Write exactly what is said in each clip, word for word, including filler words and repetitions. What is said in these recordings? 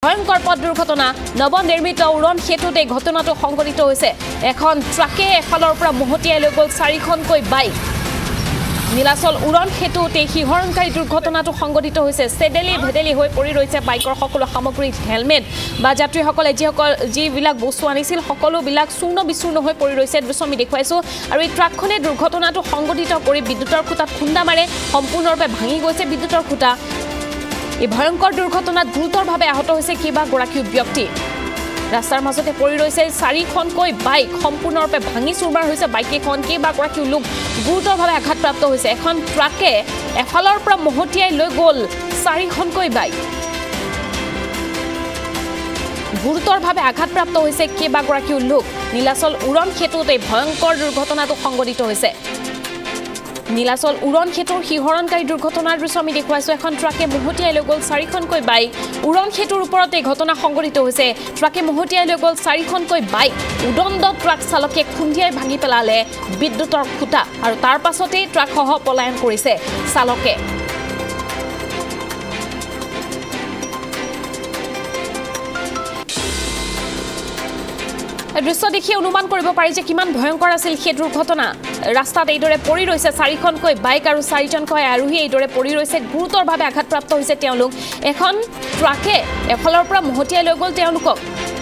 ভয়ংকৰ পথ দুৰ্ঘটনা নৱনিৰ্মিত উৰণ সেতুত এই ঘটনাটো সংঘটিত হৈছে এখন ট্ৰাকে এফালৰ পৰা মহতিয়াই লৈ গ'ল চাৰিখনকৈ বাইক নীলাচল উৰণ সেতুতে শিহৰণকাৰী দুৰ্ঘটনাটো সংঘটিত হৈছে সেডেলি ভেডেলি হৈ পৰি ৰৈছে বাইকৰ সকলো সামগ্ৰী হেলমেট বা যাত্ৰীসকলে যিসকল যিবিলাক বস্তু আনিছিল সকলোবিলাক চূৰ্ণ বিচূৰ্ণ হৈ পৰি ৰৈছে দৃশ্য আমি দেখুৱাইছো আৰু এই ট্ৰাকখনে দুৰ্ঘটনাটো সংঘটিত কৰি বিদ্যুতৰ খুঁটাত খুন্দা মাৰে সম্পূৰ্ণৰূপে ভাঙি গৈছে বিদ্যুতৰ খুঁটা এই ভয়ংকৰ দুৰ্ঘটনাত গুৰুতৰভাৱে আহত হৈছে কেইবাগৰাকীও ব্যক্তি ৰাস্তাৰ মাজতে পৰি ৰৈছে চাৰিখনকৈ বাইক সম্পূৰ্ণৰূপে ভাঙি চুৰমাৰ হৈছে বাইকখন কেইবাগৰাকীও লোক গুৰুতৰভাৱে আঘাতপ্ৰাপ্ত হৈছে এখন ট্ৰাকে এফালৰ পৰা মহতিয়াই লৈ গ'ল চাৰিখনকৈ বাইক গুৰুতৰভাৱে আঘাতপ্ৰাপ্ত হৈছে কেইবাগৰাকীও লোক নীলাচল উৰণ সেতুত এই ভয়ংকৰ দুৰ্ঘটনাটো সংঘটিত হৈছে নীলাচল উৰণ সেতুৰ শিহৰণকাৰী দুৰ্ঘটনাৰ দৃশ্য আমি দেখুৱাইছো এখন ট্ৰাকে মহতিয়াই লৈ গ'ল চাৰিখনকৈ বাইক উৰণ সেতুৰ ওপৰত এই ঘটনা সংঘটিত হৈছে ট্ৰাকে মহতিয়াই লৈ গ'ল চাৰিখনকৈ বাইক উদণ্ড ট্ৰাক চালকে খুন্দিয়াই ভাঙি পেলালে বিদ্যুতৰ খুঁটা আৰু তাৰ পাছতেই ট্ৰাকসহ পলায়ন কৰিছে চালকে দৃশ্য দেখি অনুমান কৰিব পাৰি যে কিমান ভয়ংকৰ আছিল সেই দুৰ্ঘটনা ৰাস্তাত এইদৰে পৰি ৰৈছে চাৰিখনকৈ বাইক আৰু চাৰিজনকৈ আৰোহী এইদৰে পৰি ৰৈছে গুৰুতৰভাৱে আঘাতপ্ৰাপ্ত হৈছে তেওঁলোক এখন ট্ৰাকে এফালৰ পৰা মহতিয়াই লৈ গ'ল তেওঁলোকক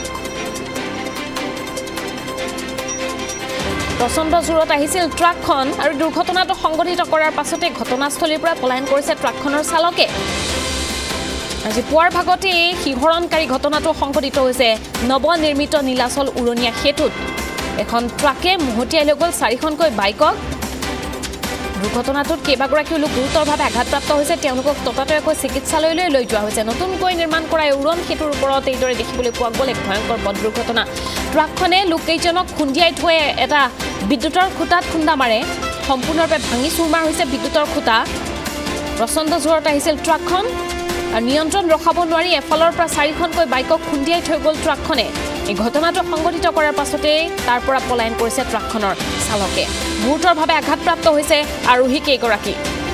প্ৰচণ্ড জোৰত আহিছিল ট্ৰাকখন আৰু দুৰ্ঘটনাটো সংঘটিত কৰাৰ পাছতে ঘটনাস্থলীৰ পৰা পলায়ন কৰিছে ট্ৰাকখনৰ চালকে আজি পুৱাৰ ভাগতে এই শিহৰণকাৰী ঘটনাটো সংঘটিত হৈছে নৱনিৰ্মিত নীলাচল উৰণীয়া সেতুত এখন ট্ৰাকে মহতিয়াই লৈ গ'ল চাৰিখনকৈ বাইকক দুৰ্ঘটনাটোত কেইবাগৰাকীও লোক গুৰুতৰভাৱে আঘাতপ্ৰাপ্ত হৈছে তেওঁলোকক ততাতৈয়াকৈ চিকিৎসালয়লৈ লৈ যোৱা হৈছে নতুনকৈ নিৰ্মাণ কৰা উৰণ সেতুৰ ওপৰত এইদৰে দেখিবলৈ পোৱা গ'ল এক ভয়ংকৰ পথ দুৰ্ঘটনা ট্ৰাকখনে লোককেইজনক খুন্দিয়াই থৈ এটা বিদ্যুতৰ খুঁটাত খুন্দা মাৰে সম্পূৰ্ণৰূপে ভাঙি চুৰমাৰ হৈছে বিদ্যুতৰ খুঁটা প্ৰচণ্ড জোৰত আহিছিল ট্ৰাকখন আৰু নিয়ন্ত্ৰণ ৰখাব নোৱাৰি এফালৰ পৰা চাৰিখনকৈ বাইকক খুন্দিয়াই থৈ গ'ল ট্ৰাকখনে এই ঘটনাটো সংঘটিত কৰাৰ পাছতে তাৰ পৰা পলায়ন কৰিছে ট্ৰাকখনৰ চালকে গুৰুতৰভাৱে আঘাতপ্ৰাপ্ত হৈছে আৰোহী কেইগৰাকী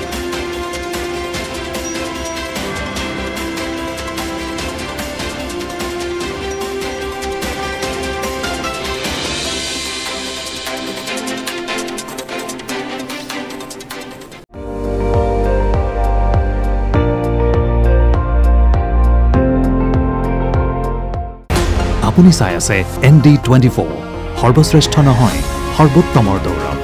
আপুনি চাই আছে এন ডি টুৱেণ্টি ফ'ৰ সৰ্বশ্ৰেষ্ঠ নহয় সৰ্বোত্তমৰ দৌৰত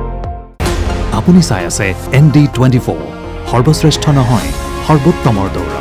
আপুনি চাই আছে এন ডি টুৱেণ্টি ফ'ৰ সৰ্বশ্ৰেষ্ঠ নহয় সৰ্বোত্তমৰ দৌৰত